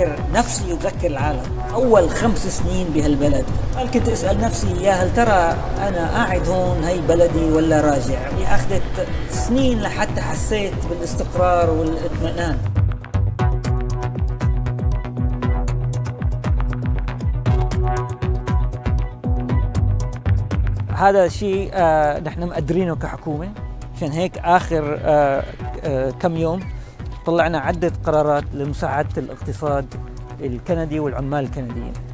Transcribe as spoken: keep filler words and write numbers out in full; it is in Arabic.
بذكر نفسي وبذكر العالم. أول خمس سنين بهالبلد هل كنت أسأل نفسي يا هل ترى أنا قاعد هون هي بلدي ولا راجع؟ يعني أخذت سنين لحتى حسيت بالاستقرار والاطمئنان. هذا شيء آه نحن مقدرينه كحكومة، عشان هيك آخر آه آه كم يوم طلعنا عدة قرارات لمساعدة الاقتصاد الكندي والعمال الكنديين.